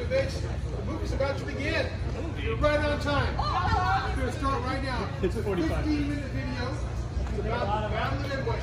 bitch. The movie's about to begin. You're right on time. We're going to start right now. It's a 15-minute video. It's about the Battle of Midway.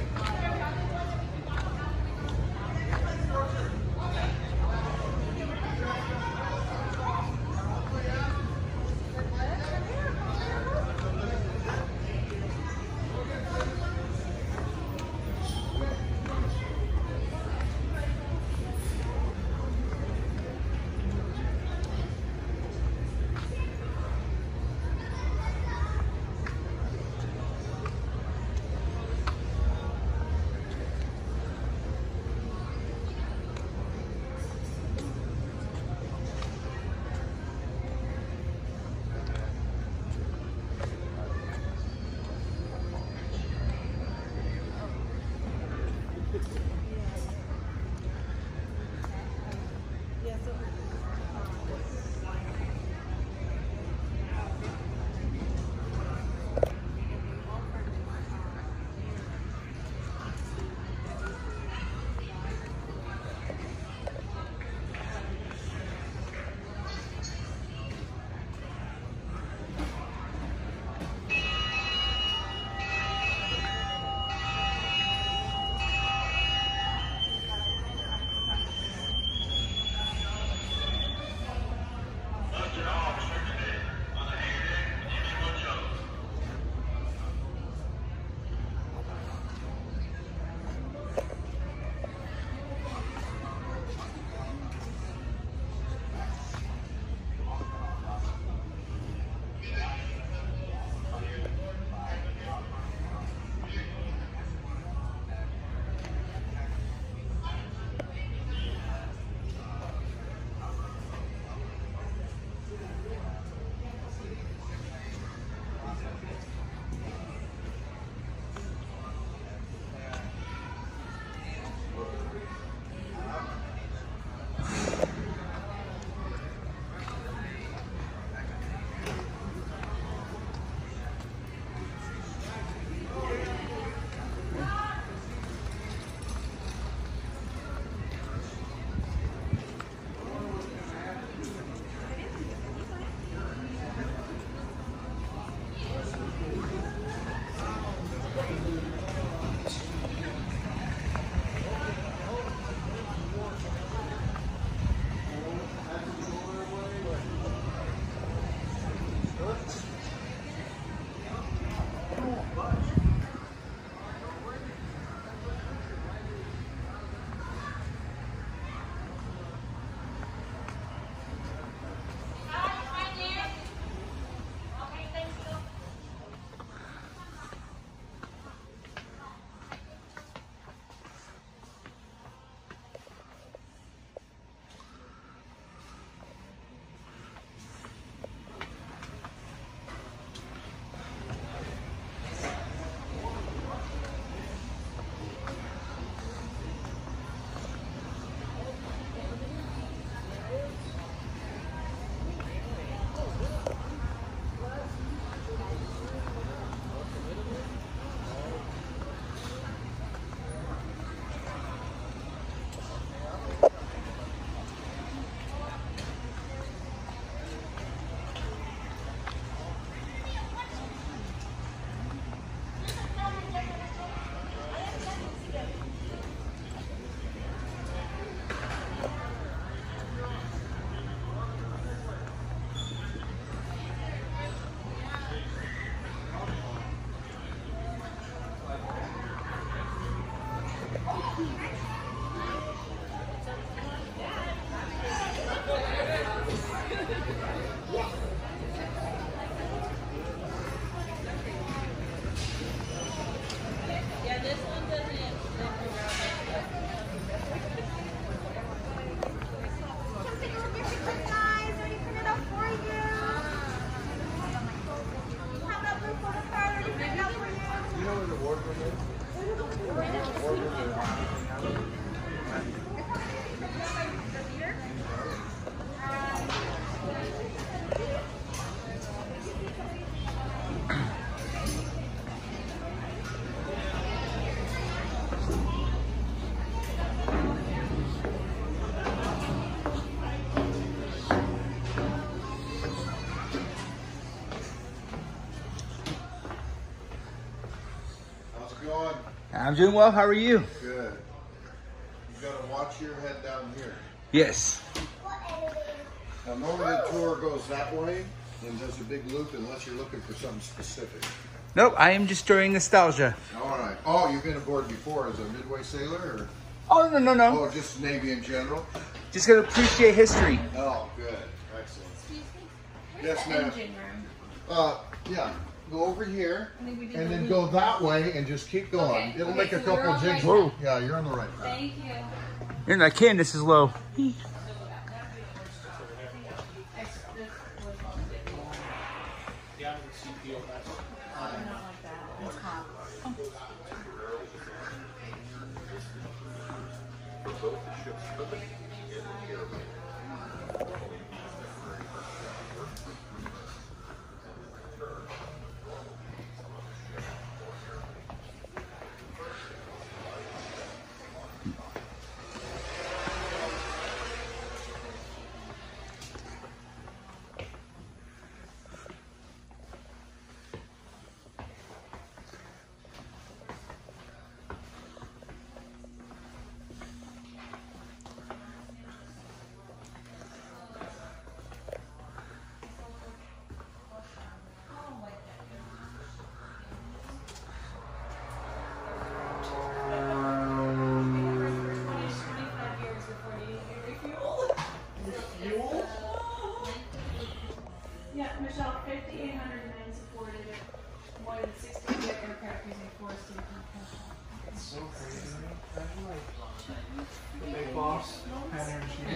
I'm doing well. How are you? Good. You gotta watch your head down here. Yes. Now normally the tour goes that way and does a big loop unless you're looking for something specific. Nope, I am just during nostalgia. All right. Oh, you've been aboard before as a midway sailor, or? Oh, no. Oh, just Navy in general? Just gonna appreciate history. Oh, good. Excellent. Excuse me? Yes, Where's the ma'am. engine room? Yeah. Go over here I think we did and the then loop. go that way and just keep going. Okay, It'll okay, make a so we're couple on the right jigs. Whoa. Yeah, you're on the right path. Thank you. You're not kidding, this is low. Yeah, Michelle, 5,800 men supported it. More than 60 aircraft using force to It's so crazy. The big boss, Heather, and she.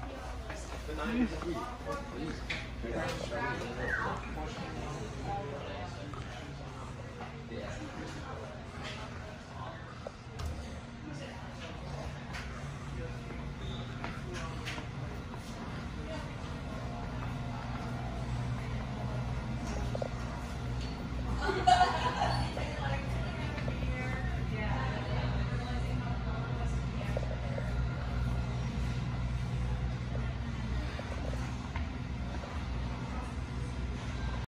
The 90s.